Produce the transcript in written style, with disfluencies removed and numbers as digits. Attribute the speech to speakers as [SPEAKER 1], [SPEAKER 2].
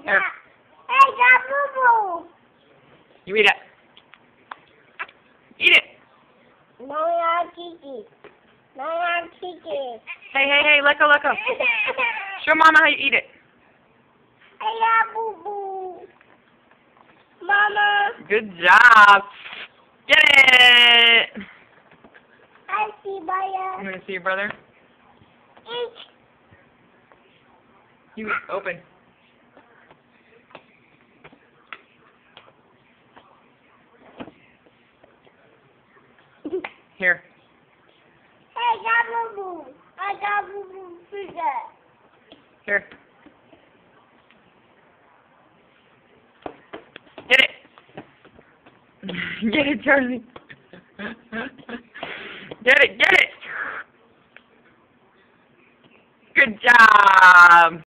[SPEAKER 1] Here.
[SPEAKER 2] Hey, got boo-boo.
[SPEAKER 1] You eat it. Eat it.
[SPEAKER 2] No, I'm Kiki. No, I'm Kiki.
[SPEAKER 1] Hey, let go. Show Mama how you eat it.
[SPEAKER 2] I got boo-boo. Mama.
[SPEAKER 1] Good job. Get it.
[SPEAKER 2] I see
[SPEAKER 1] You
[SPEAKER 2] Maya.
[SPEAKER 1] want to see your brother?
[SPEAKER 2] Eat.
[SPEAKER 1] You open. Here.
[SPEAKER 2] Hey, got boo-boo. I got boo-boo pizza.
[SPEAKER 1] Here. Get it. Get it, Charlie. Get it. Good job.